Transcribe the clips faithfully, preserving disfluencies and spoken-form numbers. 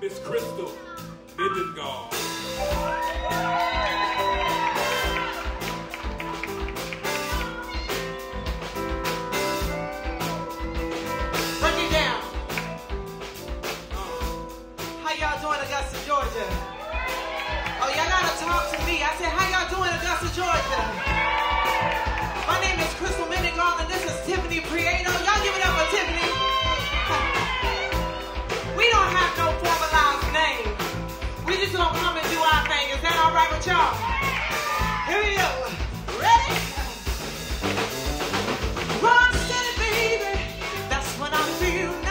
Miss Kristal, Mindingall. Break it down. How y'all doing, Augusta, Georgia? Oh, y'all gotta talk to me. I said, how y'all doing, Augusta, Georgia? My name is Kristal Mindingall, and this is Tiffany Prieto. Y'all give it up for Tiffany. We don't have no formalized name. We just gonna come and do our thing. Is that all right with y'all? Here we go. Ready? Rock steady, baby. That's what I feel now.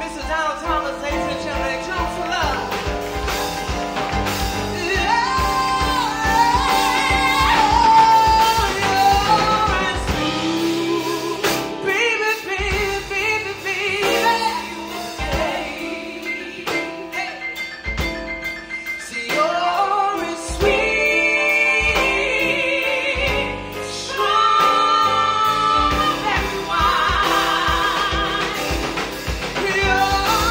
Mister Donald Thomas, ladies and gentlemen. Drums for love. You're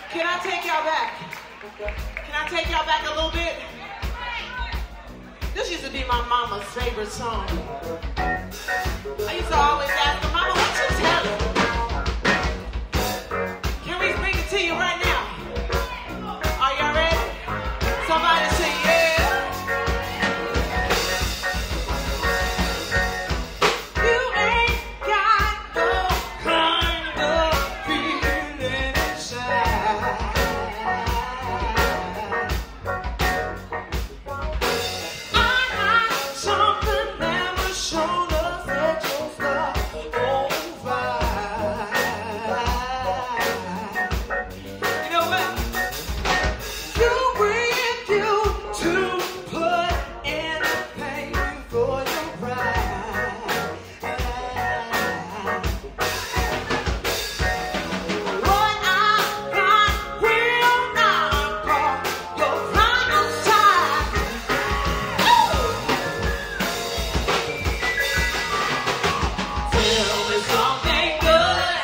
Can I take y'all back? Can I take y'all back a little bit? This used to be my mama's favorite song. I used to always ask her, Mama, what you telling? Can we bring it to you right now? Are y'all ready? Somebody say yeah. You ain't got no kind of feeling inside. I got something never shown us that you'll stop over. You know what? You bring you to put anything before your pride. What I got will not call your final side. Tell me something good.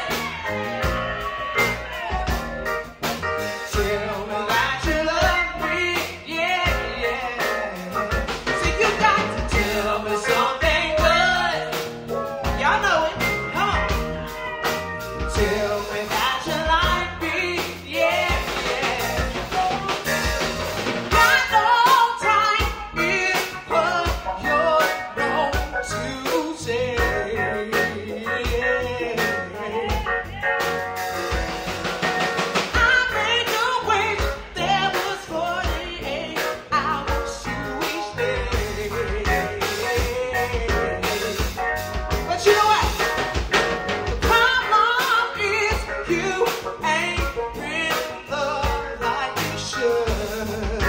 Tell me that you love me, yeah, yeah. So you got to tell me something good. Y'all know it, come on. Tell me that you like me, yeah, yeah. Got no time is what you're wrong to say. I made you wait. There was forty-eight hours to each day. But you know what? The problem is you ain't been loved like you should.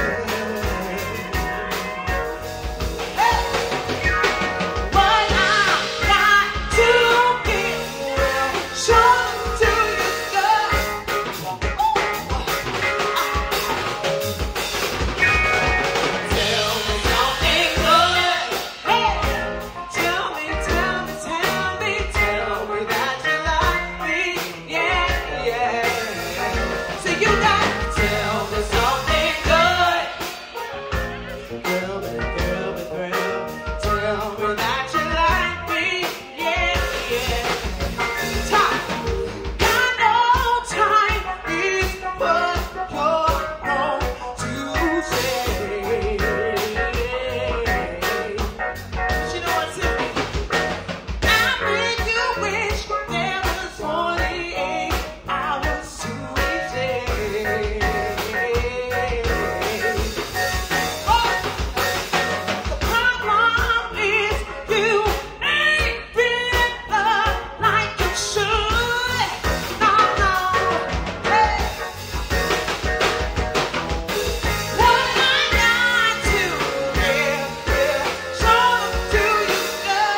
Hey! What I got to give will show to you, girl. Tell me something good. Hey! Tell me, tell me, tell me, tell me that you like me, yeah, yeah. So you got to tell me something good. Thrill me, thrill me, thrill. Tell me that you like me, yeah, yeah. Time. Got no time is what you're wrong to say. She know what's in me. I make you wish there was forty-eight hours to each day. Oh, the problem is you ain't been loved like you should. No, no, hey. What I got to give will show to you, girl.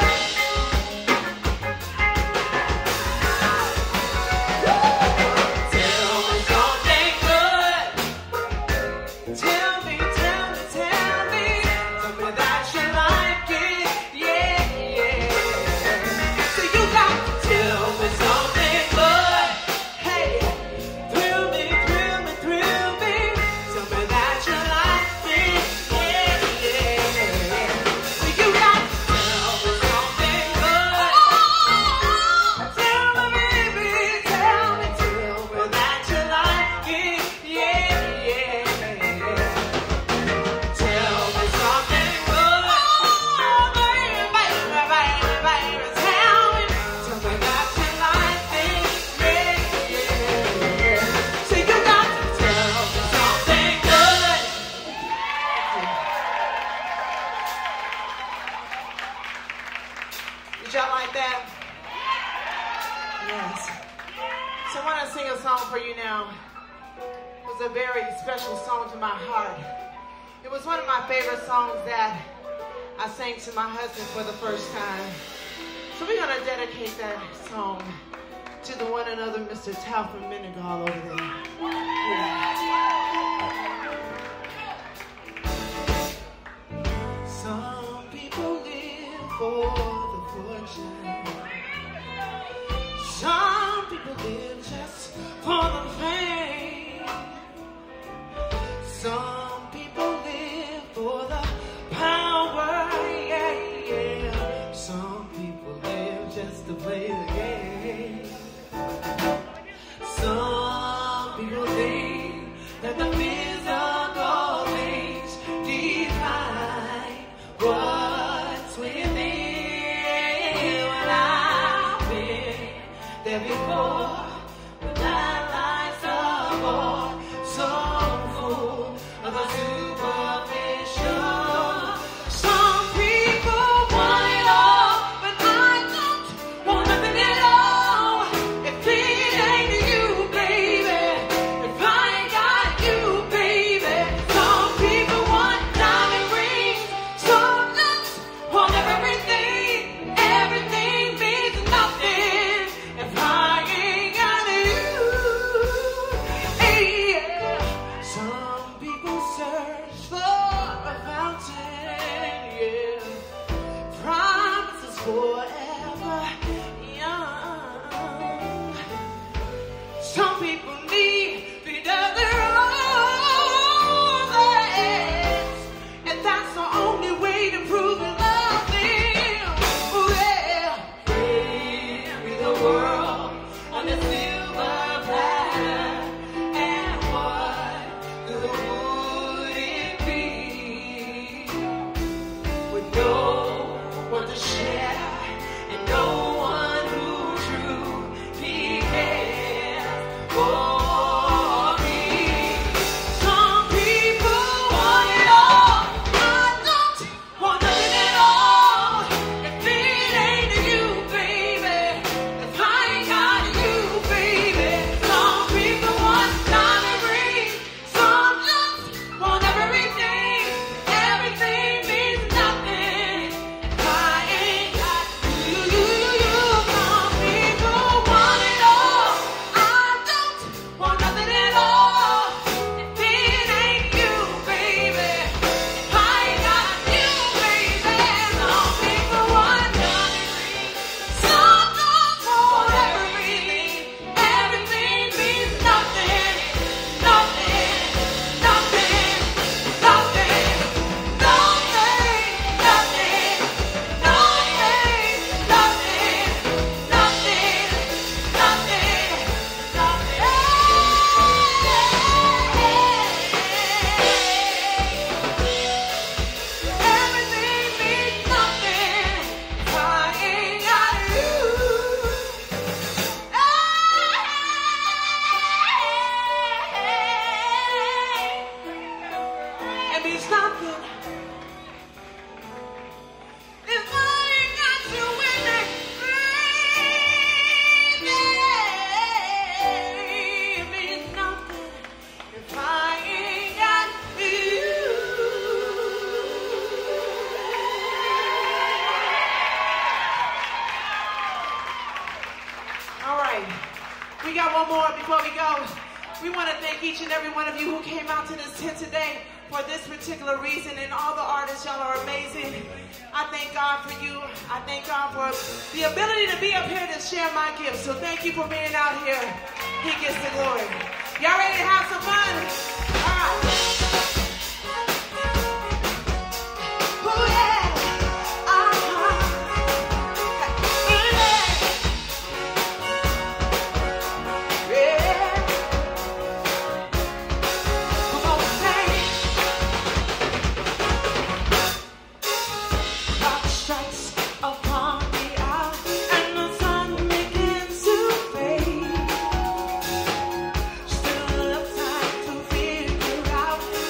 Tell me something good. Tell me, tell me, tell me. Tell me that you like it, yeah, yeah. So you got to tell me something good. Hey, thrill me, thrill me, thrill me. Tell me that you like me, yeah, yeah. So you got to tell me something good. Tell me, baby, tell me, tell me that you like it, yeah, yeah. Tell me something good. Baby, baby, baby, baby, tell me, tell me that you like me, yeah, yeah. So you got to tell me something good. Did y'all like that? Yes. So I want to sing a song for you now. It was a very special song to my heart. It was one of my favorite songs that I sang to my husband for the first time. So we're going to dedicate that song to the one and other Mister Tal from Mindingall over there. Yeah. Some people live for the fortune. Some people live just for the fame. got one more before we go. We want to thank each and every one of you who came out to this tent today for this particular reason, and all the artists, y'all are amazing. I thank God for you. I thank God for the ability to be up here to share my gifts. So thank you for being out here. He gets the glory. Y'all ready to have some fun? All right. Still enough time to figure out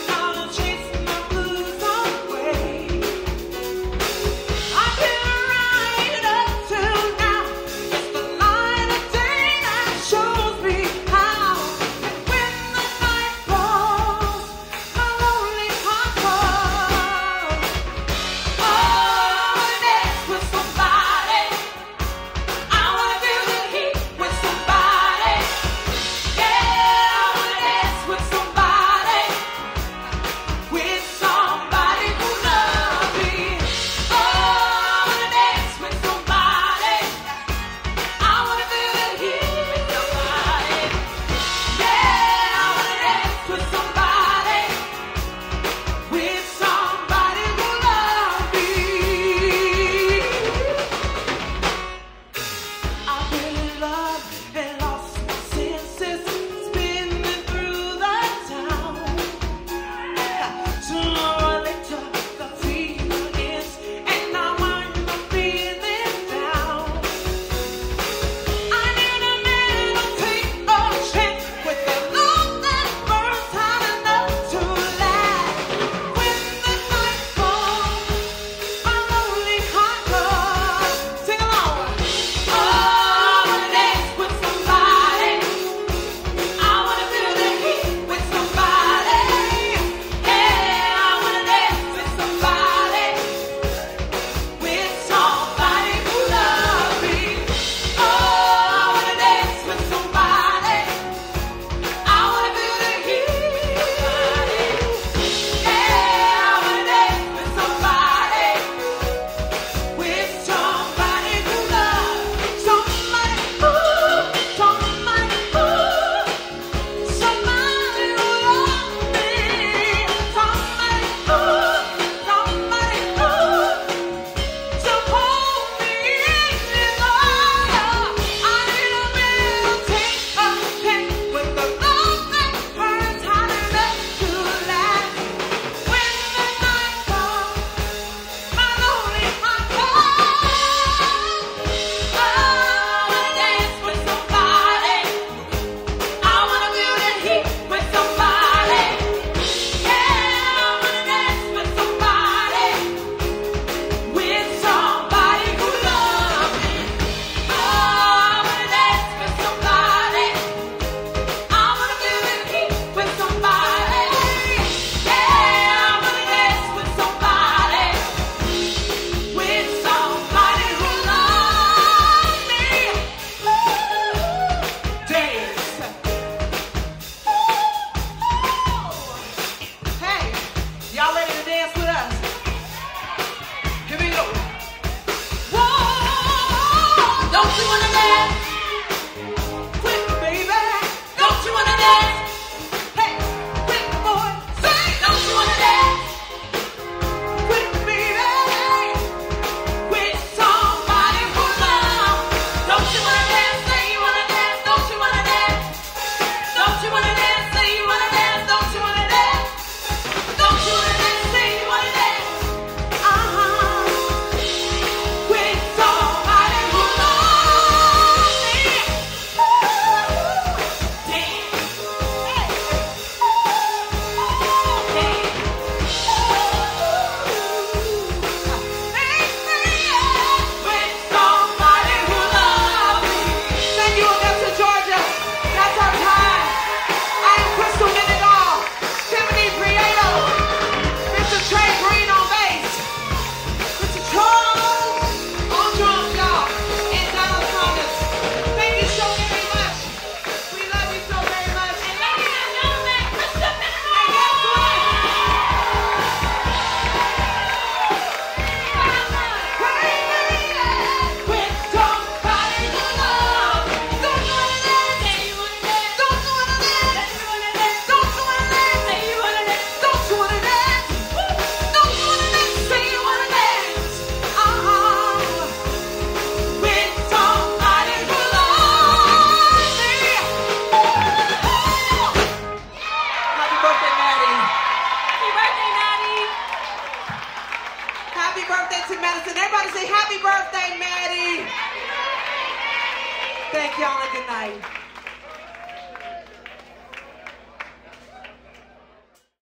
happy birthday to Madison. Everybody say happy birthday, Maddie. Thank y'all and good night.